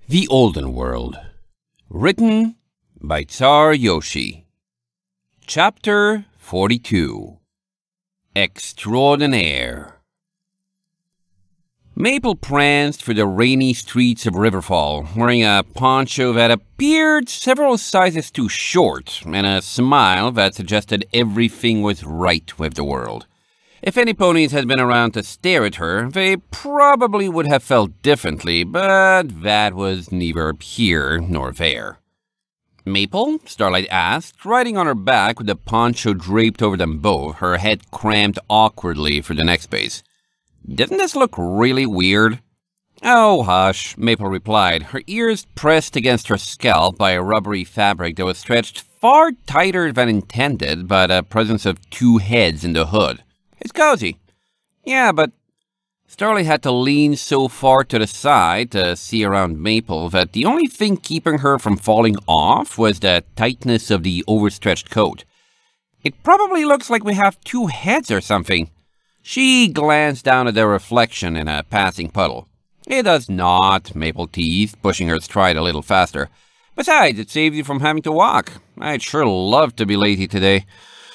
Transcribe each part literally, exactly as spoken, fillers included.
The Olden World. Written by Czar Yoshi. Chapter forty-two. Extraordinaire. Maple pranced through the rainy streets of Riverfall, wearing a poncho that appeared several sizes too short, and a smile that suggested everything was right with the world. If any ponies had been around to stare at her, they probably would have felt differently, but that was neither here nor there. Maple? Starlight asked, riding on her back with the poncho draped over them both, her head crammed awkwardly for the next space. Doesn't this look really weird? Oh, hush, Maple replied, her ears pressed against her scalp by a rubbery fabric that was stretched far tighter than intended by the presence of two heads in the hood. It's cozy. Yeah, but Starlight had to lean so far to the side to see around Maple that the only thing keeping her from falling off was the tightness of the overstretched coat. It probably looks like we have two heads or something. She glanced down at their reflection in a passing puddle. It does not, Maple teased, pushing her stride a little faster. Besides, it saves you from having to walk. I'd sure love to be lazy today.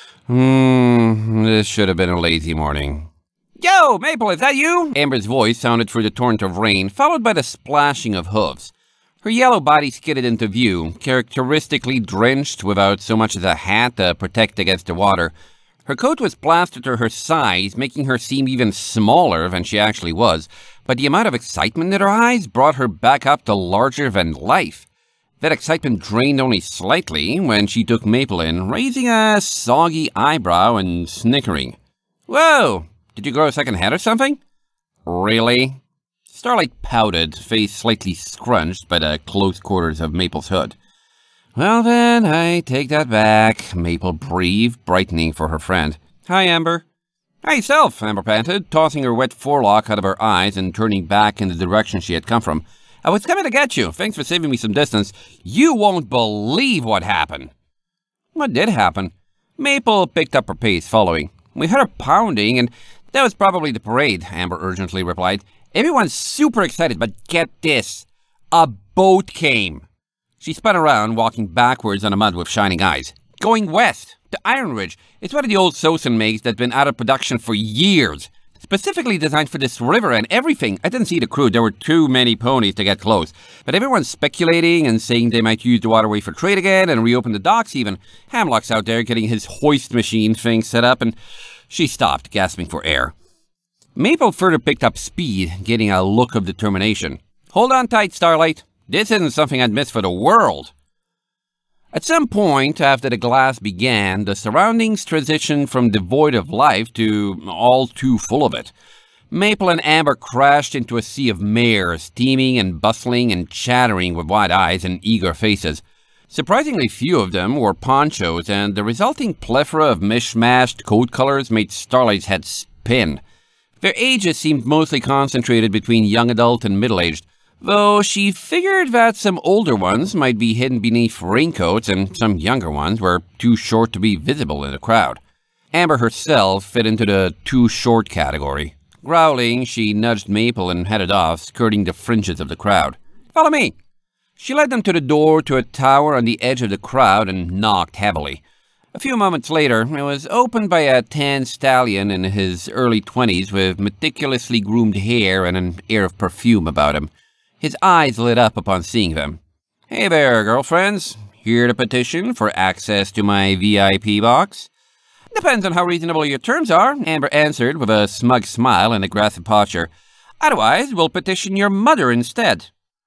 Hmm, this should have been a lazy morning. Yo, Maple, is that you? Amber's voice sounded through the torrent of rain, followed by the splashing of hooves. Her yellow body skidded into view, characteristically drenched without so much as a hat to protect against the water. Her coat was plastered to her size, making her seem even smaller than she actually was, but the amount of excitement in her eyes brought her back up to larger than life. That excitement drained only slightly when she took Maple in, raising a soggy eyebrow and snickering. Whoa! Did you grow a second head or something? Really? Starlight pouted, face slightly scrunched by the close quarters of Maple's hood. Well then, I take that back, Maple breathed, brightening for her friend. Hi, Amber. Hi, yourself, Amber panted, tossing her wet forelock out of her eyes and turning back in the direction she had come from. I was coming to get you. Thanks for saving me some distance. You won't believe what happened. What did happen? Maple picked up her pace, following. We heard a pounding, and that was probably the parade, Amber urgently replied. Everyone's super excited, but get this. A boat came. She spun around, walking backwards on the mud with shining eyes. Going west, to Iron Ridge. It's one of the old Sosen makes that's been out of production for years. Specifically designed for this river and everything. I didn't see the crew. There were too many ponies to get close. But everyone's speculating and saying they might use the waterway for trade again and reopen the docks even. Hamlock's out there getting his hoist machine thing set up, and she stopped, gasping for air. Maple further picked up speed, getting a look of determination. Hold on tight, Starlight. This isn't something I'd miss for the world. At some point after the glass began, the surroundings transitioned from devoid of life to all too full of it. Maple and Amber crashed into a sea of mares, steaming and bustling and chattering with wide eyes and eager faces. Surprisingly few of them wore ponchos, and the resulting plethora of mishmashed coat colors made Starlight's head spin. Their ages seemed mostly concentrated between young adult and middle-aged, though she figured that some older ones might be hidden beneath raincoats and some younger ones were too short to be visible in the crowd. Amber herself fit into the too short category. Growling, she nudged Maple and headed off, skirting the fringes of the crowd. Follow me! She led them to the door to a tower on the edge of the crowd and knocked heavily. A few moments later, it was opened by a tan stallion in his early twenties with meticulously groomed hair and an air of perfume about him. His eyes lit up upon seeing them. Hey there, girlfriends. Here to petition for access to my V I P box? Depends on how reasonable your terms are, Amber answered with a smug smile and aggressive posture. Otherwise, we'll petition your mother instead.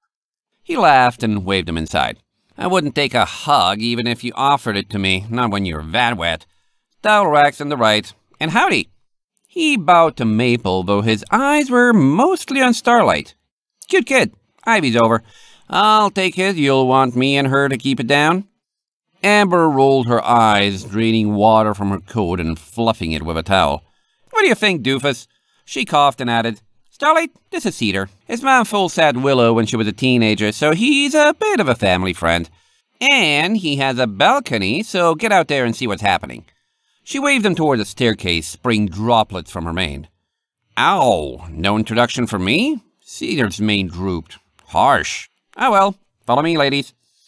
He laughed and waved him inside. I wouldn't take a hug even if you offered it to me, not when you're that wet. Towel racks on the right. And howdy. He bowed to Maple, though his eyes were mostly on Starlight. Cute kid. Ivy's over. I'll take it. You'll want me and her to keep it down? Amber rolled her eyes, draining water from her coat and fluffing it with a towel. What do you think, doofus? She coughed and added, Starlight, this is Cedar. His mom full sat Willow when she was a teenager, so he's a bit of a family friend. And he has a balcony, so get out there and see what's happening. She waved him toward the staircase, spraying droplets from her mane. Ow, no introduction for me? Cedar's mane drooped. Harsh. Ah well, follow me, ladies.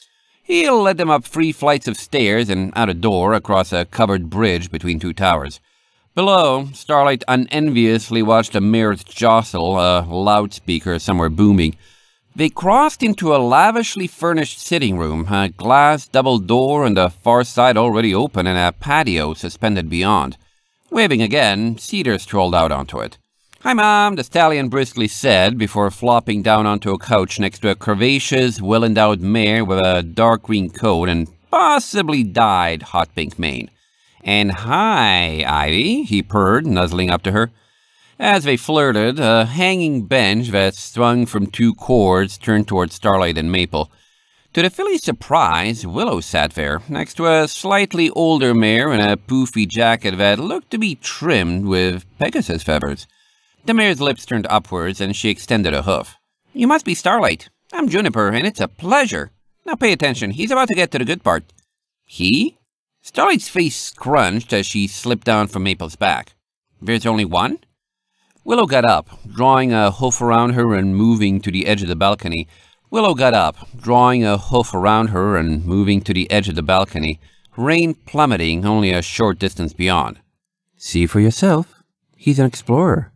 He led them up three flights of stairs and out a door across a covered bridge between two towers. Below, Starlight unenviously watched the mirrors jostle, a loudspeaker somewhere booming. They crossed into a lavishly furnished sitting room, a glass double door on the far side already open and a patio suspended beyond. Waving again, Cedar strolled out onto it. "Hi, Mom," the stallion briskly said before flopping down onto a couch next to a curvaceous, well-endowed mare with a dark green coat and possibly dyed hot pink mane. "And hi, Ivy," he purred, nuzzling up to her. As they flirted, a hanging bench that swung from two cords turned toward Starlight and Maple. To the filly's surprise, Willow sat there, next to a slightly older mare in a poofy jacket that looked to be trimmed with Pegasus feathers. The mare's lips turned upwards, and she extended a hoof. "You must be Starlight. I'm Juniper, and it's a pleasure. Now pay attention. He's about to get to the good part." "He?" Starlight's face scrunched as she slipped down from Maple's back. "There's only one?" Willow got up, drawing a hoof around her and moving to the edge of the balcony. Willow got up, drawing a hoof around her and moving to the edge of the balcony, rain plummeting only a short distance beyond. "See for yourself. He's an explorer."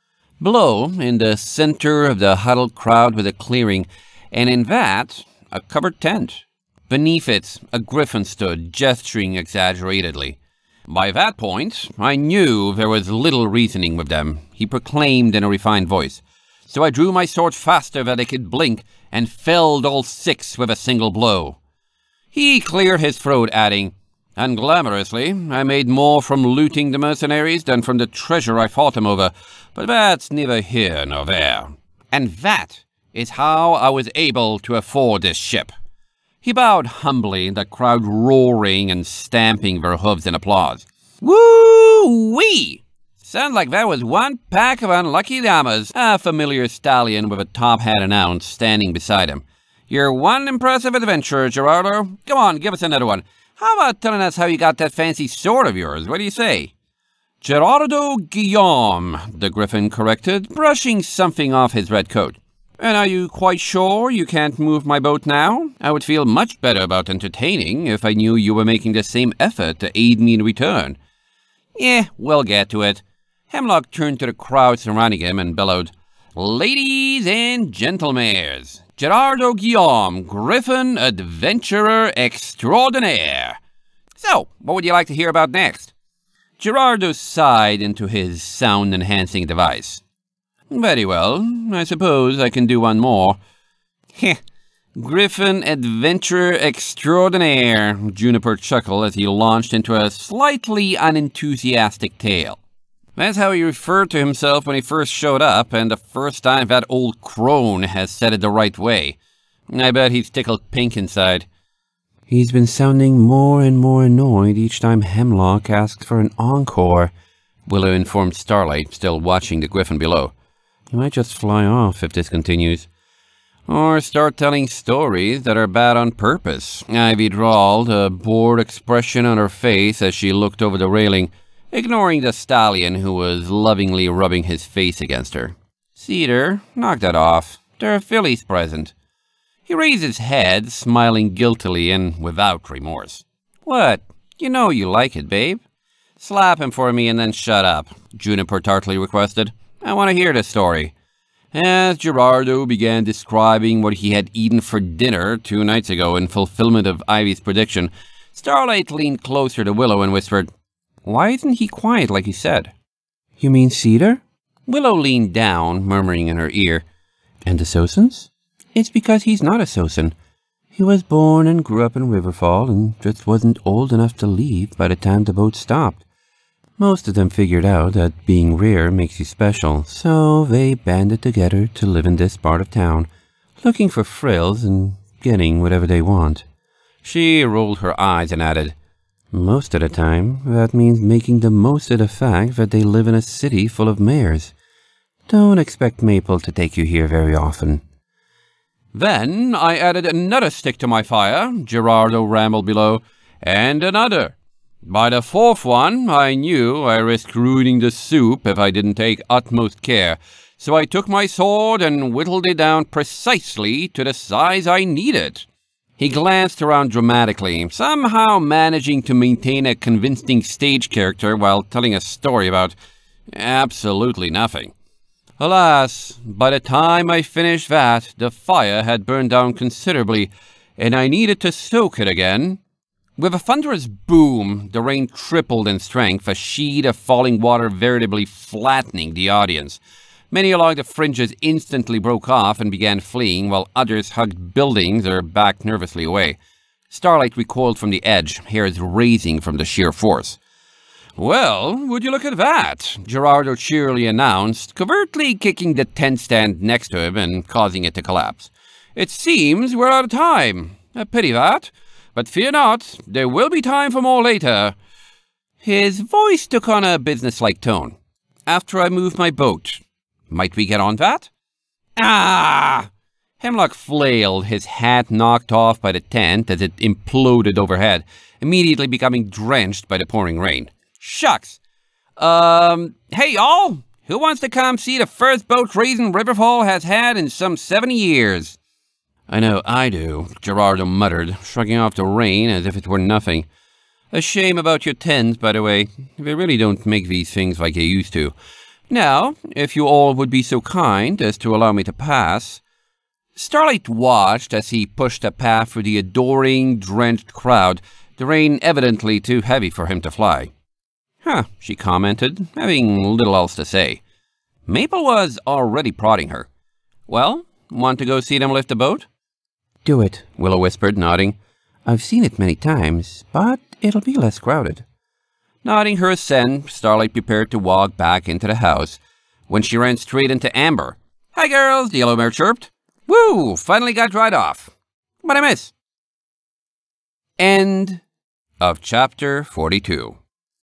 Below, in the center of the huddled crowd was a clearing, and in that, a covered tent. Beneath it, a griffin stood, gesturing exaggeratedly. "By that point, I knew there was little reasoning with them," he proclaimed in a refined voice. "So I drew my sword faster than I could blink, and felled all six with a single blow." He cleared his throat, adding, "Unglamorously, I made more from looting the mercenaries than from the treasure I fought them over, but that's neither here nor there. And that is how I was able to afford this ship." He bowed humbly, the crowd roaring and stamping their hooves in applause. "Woo-wee! Sounds like that was one pack of unlucky llamas," a familiar stallion with a top hat announced, standing beside him. "You're one impressive adventurer, Gerardo. Come on, give us another one. How about telling us how you got that fancy sword of yours? What do you say?" "Gerardo Guillaume," the griffin corrected, brushing something off his red coat. "And are you quite sure you can't move my boat now? I would feel much better about entertaining if I knew you were making the same effort to aid me in return." "Yeah, we'll get to it." Hemlock turned to the crowd surrounding him and bellowed, "Ladies and gentlemen, Gerardo Guillaume, Griffin Adventurer Extraordinaire. So, what would you like to hear about next?" Gerardo sighed into his sound-enhancing device. "Very well, I suppose I can do one more." "Heh, Griffin Adventurer Extraordinaire," Juniper chuckled as he launched into a slightly unenthusiastic tale. That's how he referred to himself when he first showed up, and the first time that old crone has said it the right way. I bet he's tickled pink inside. "He's been sounding more and more annoyed each time Hemlock asks for an encore," Willow informed Starlight, still watching the griffin below. "He might just fly off if this continues. Or start telling stories that are bad on purpose," Ivy drawled, a bored expression on her face as she looked over the railing, ignoring the stallion who was lovingly rubbing his face against her. "Cedar, knock that off. There are fillies present." He raised his head, smiling guiltily and without remorse. "What? You know you like it, babe." "Slap him for me and then shut up," Juniper tartly requested. "I want to hear the story." As Gerardo began describing what he had eaten for dinner two nights ago in fulfillment of Ivy's prediction, Starlight leaned closer to Willow and whispered, "Why isn't he quiet like he said?" "You mean Cedar?" Willow leaned down, murmuring in her ear. "And the Sosans?" "It's because he's not a Sosan. He was born and grew up in Riverfall and just wasn't old enough to leave by the time the boat stopped. Most of them figured out that being rare makes you special, so they banded together to live in this part of town, looking for frills and getting whatever they want." She rolled her eyes and added, "Most of the time, that means making the most of the fact that they live in a city full of mares. Don't expect Maple to take you here very often." "Then I added another stick to my fire," Gerardo rambled below, "and another. By the fourth one, I knew I risked ruining the soup if I didn't take utmost care, So I took my sword and whittled it down precisely to the size I needed. He glanced around dramatically, somehow managing to maintain a convincing stage character while telling a story about absolutely nothing. Alas, by the time I finished that, the fire had burned down considerably, and I needed to stoke it again. With a thunderous boom, the rain tripled in strength, a sheet of falling water veritably flattening the audience. Many along the fringes instantly broke off and began fleeing, while others hugged buildings or backed nervously away. Starlight recoiled from the edge, hairs raising from the sheer force. "Well, would you look at that?" Gerardo cheerily announced, covertly kicking the tent stand next to him and causing it to collapse. "It seems we're out of time. A pity that. But fear not, there will be time for more later." His voice took on a businesslike tone. "After I move my boat. Might we get on that?" "Ah!" Hemlock flailed, his hat knocked off by the tent as it imploded overhead, immediately becoming drenched by the pouring rain. "Shucks! Um, hey y'all! Who wants to come see the first boat raising Riverfall has had in some seventy years? "I know I do," Gerardo muttered, shrugging off the rain as if it were nothing. "A shame about your tent, by the way. They really don't make these things like they used to. Now, if you all would be so kind as to allow me to pass." Starlight watched as he pushed a path through the adoring, drenched crowd, the rain evidently too heavy for him to fly. "Huh," she commented, having little else to say. Maple was already prodding her. "Well, want to go see them lift the boat?" "Do it," Willow whispered, nodding. "I've seen it many times, but it'll be less crowded." Nodding her assent, Starlight prepared to walk back into the house, when she ran straight into Amber. "Hi, girls," the yellow mare chirped. "Woo! Finally got dried off. What'd I miss?" End of chapter forty-two.